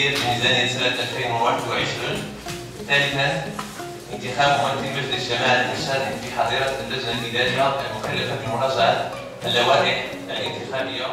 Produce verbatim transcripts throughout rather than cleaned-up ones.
التسيير بميزانية سنة ألفين وواحد وعشرين. ثالثا انتخاب ممثل مجلس جماعة إنشاد في حظيرة اللجنة الإدارية المكلفة بمراجعة اللوائح الانتخابية.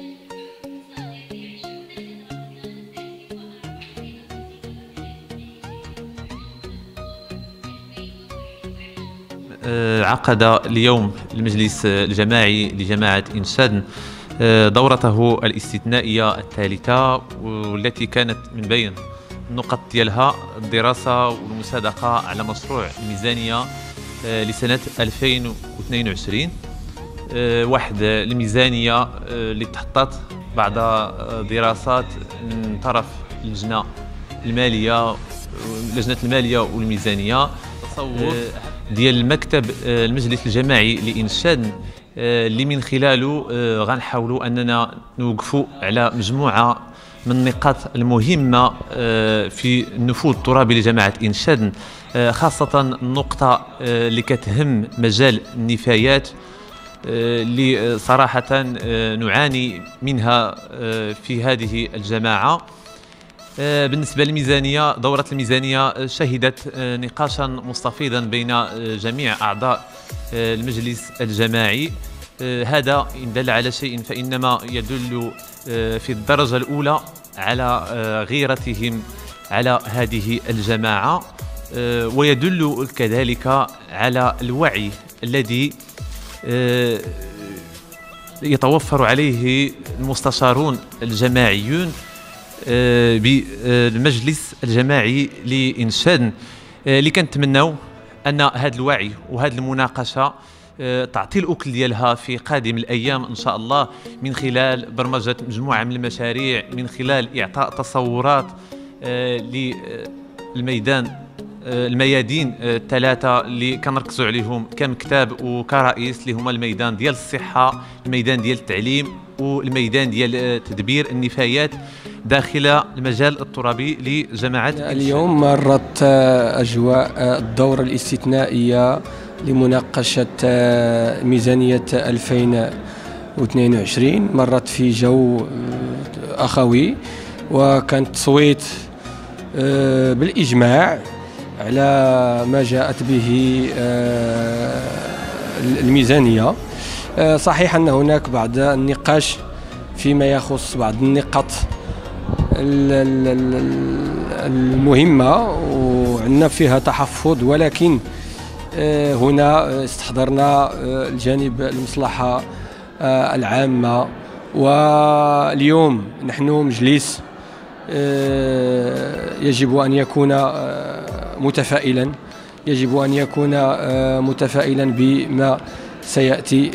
عقد اليوم المجلس الجماعي لجماعة إنشاد دورته الاستثنائية الثالثة، والتي كانت من بين النقط ديالها الدراسة والمصادقة على مشروع الميزانية لسنة ألفين واثنين وعشرين. واحد الميزانية اللي تحطت بعد دراسات من طرف اللجنة المالية لجنة المالية والميزانية، تصور ديال المكتب المجلس الجماعي لإنشاد اللي من خلاله غنحاولوا أننا نوقفوا على مجموعة من النقاط المهمة في النفوذ الترابي لجماعة إنشاد، خاصة النقطة اللي كتهم مجال النفايات اللي صراحة نعاني منها في هذه الجماعة. بالنسبة للميزانية، دورة الميزانية شهدت نقاشا مستفيضا بين جميع أعضاء المجلس الجماعي. هذا إن دل على شيء فإنما يدل في الدرجة الأولى على غيرتهم على هذه الجماعة، ويدل كذلك على الوعي الذي يتوفر عليه المستشارون الجماعيون بالمجلس الجماعي لإنشاد، اللي كنتمناو أن هذا الوعي وهذه المناقشة تعطي الأكل ديالها في قادم الأيام إن شاء الله، من خلال برمجة مجموعة من المشاريع، من خلال إعطاء تصورات للميدان الميادين الثلاثة اللي كنركزوا عليهم كمكتاب وكرئيس، اللي هما الميدان ديال الصحة، الميدان ديال التعليم، والميدان ديال تدبير النفايات داخل المجال الترابي لجماعة اليوم. مرت أجواء الدورة الاستثنائية لمناقشة ميزانية ألفين واثنين وعشرين، مرت في جو أخوي، وكان تصويت بالإجماع على ما جاءت به الميزانية. صحيح أن هناك بعض النقاش فيما يخص بعض النقاط المهمة وعندنا فيها تحفظ، ولكن هنا استحضرنا الجانب المصلحة العامة. واليوم نحن مجلس يجب أن يكون متفائلا، يجب أن يكون متفائلا بما سيأتي،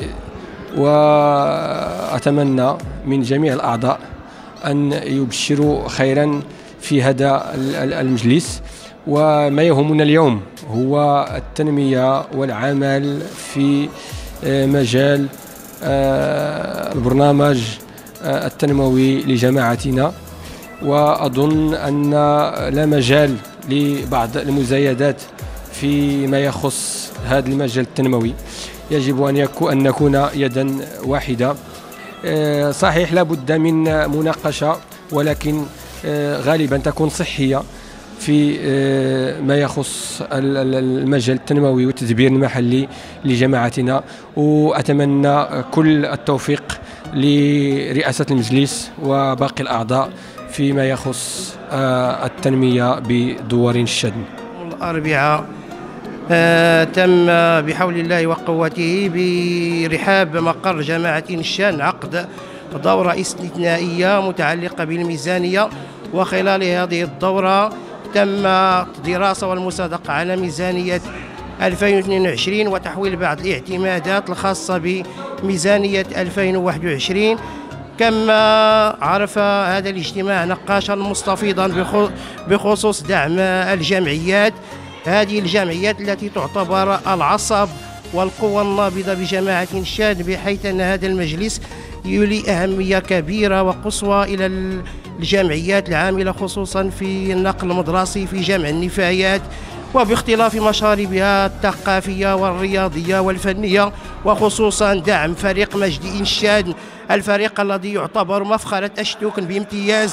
وأتمنى من جميع الأعضاء أن يبشروا خيرا في هذا المجلس. وما يهمنا اليوم هو التنمية والعمل في مجال البرنامج التنموي لجماعتنا، وأظن أن لا مجال لبعض المزايدات فيما يخص هذا المجال التنموي. يجب أن يكون أن نكون يدا واحدة. صحيح لا بد من مناقشة، ولكن غالبا تكون صحية في ما يخص المجال التنموي والتدبير المحلي لجماعتنا. وأتمنى كل التوفيق لرئاسة المجلس وباقي الأعضاء فيما يخص التنمية بدوار الشدن. الأربعاء آه تم بحول الله وقوته برحاب مقر جماعة إنشاد عقد دورة استثنائية متعلقة بالميزانية، وخلال هذه الدورة تم دراسة والمصادقة على ميزانية ألفين واثنين وعشرين وتحويل بعض الاعتمادات الخاصة بميزانية ألفين وواحد وعشرين. كما عرف هذا الاجتماع نقاشا مستفيضا بخصوص دعم الجمعيات، هذه الجمعيات التي تعتبر العصب والقوة النابضة بجماعة إنشاد، بحيث أن هذا المجلس يولي أهمية كبيرة وقصوى إلى الجمعيات العاملة خصوصا في النقل المدرسي في جمع النفايات، وباختلاف مشاربها الثقافية والرياضية والفنية، وخصوصا دعم فريق مجد إنشاد، الفريق الذي يعتبر مفخرة أشتوكن بامتياز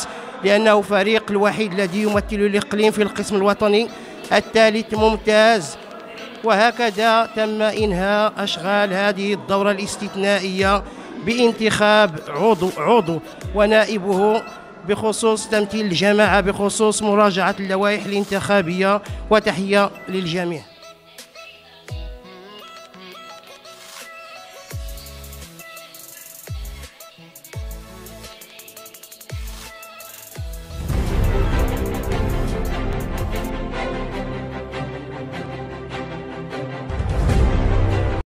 لأنه فريق الوحيد الذي يمثل الإقليم في القسم الوطني الثالث ممتاز. وهكذا تم إنهاء أشغال هذه الدورة الاستثنائية بانتخاب عضو عضو ونائبه بخصوص تمثيل الجماعة بخصوص مراجعة اللوائح الانتخابية. وتحية للجميع.